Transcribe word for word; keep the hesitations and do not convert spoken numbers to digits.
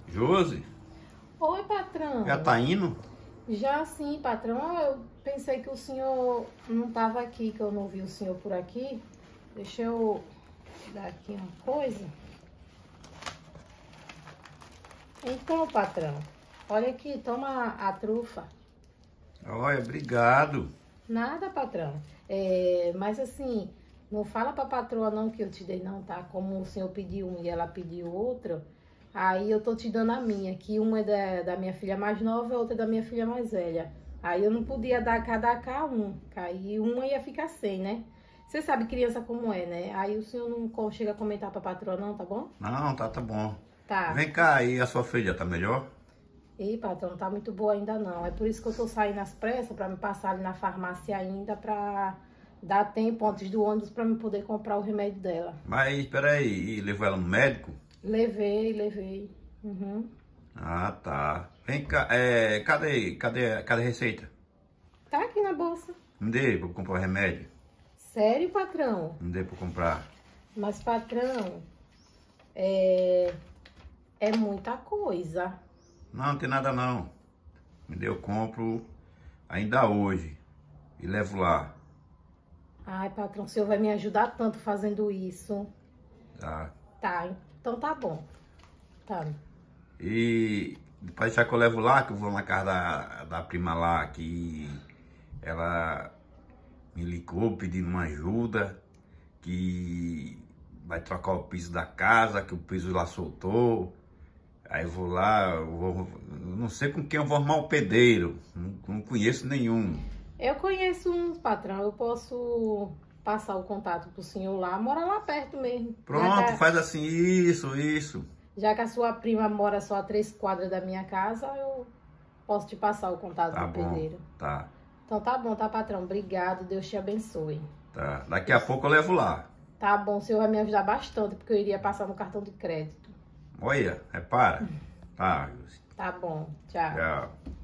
Josi, Oi, patrão. já tá indo? Já sim, patrão. Eu pensei que o senhor não estava aqui, que eu não vi o senhor por aqui. Deixa eu dar aqui uma coisa. Então, patrão, olha aqui, toma a, a trufa. Olha, obrigado. Nada, patrão. É, mas assim, não fala pra patroa não que eu te dei não, tá? Como o senhor pediu um e ela pediu outro, aí eu tô te dando a minha, que uma é da, da minha filha mais nova e a outra é da minha filha mais velha. Aí eu não podia dar cada cá um, aí uma ia ficar sem, né? Você sabe criança como é, né? Aí o senhor não co- chega a comentar pra patroa não, tá bom? Não, tá, tá bom. Tá. Vem cá, e a sua filha tá melhor? Ih, patrão, não tá muito boa ainda não. É por isso que eu tô saindo às pressas pra me passar ali na farmácia ainda pra dar tempo antes do ônibus pra me poder comprar o remédio dela. Mas, peraí, e levou ela no médico? Levei, levei. Uhum. Ah, tá. Vem cá, é, cadê, cadê, cadê a receita? Tá aqui na bolsa. Me dê pra eu comprar o remédio. Sério, patrão? Me dê pra eu comprar. Mas, patrão, é, é muita coisa. Não, não tem nada não. Me dê, eu compro ainda hoje. E levo lá. Ai, patrão, o senhor vai me ajudar tanto fazendo isso. Tá? Tá, então tá bom. Tá. E pode deixar que eu levo lá, que eu vou na casa da, da prima lá, que ela me ligou pedindo uma ajuda, que vai trocar o piso da casa, que o piso lá soltou. Aí eu vou lá, eu vou, eu não sei com quem eu vou arrumar o pedreiro, não, não conheço nenhum. Eu conheço um patrão, eu posso passar o contato pro senhor lá, mora lá perto mesmo. Já Pronto, que a- faz assim, isso, isso. Já que a sua prima mora só a três quadras da minha casa, eu posso te passar o contato Tá do bom, pedreiro. tá, Então tá bom, tá, patrão? Obrigado, Deus te abençoe. tá. Daqui a pouco eu levo lá. Tá bom, o senhor vai me ajudar bastante, porque eu iria passar no cartão de crédito. Olha, repara. Tá, Tá bom, tchau. tchau.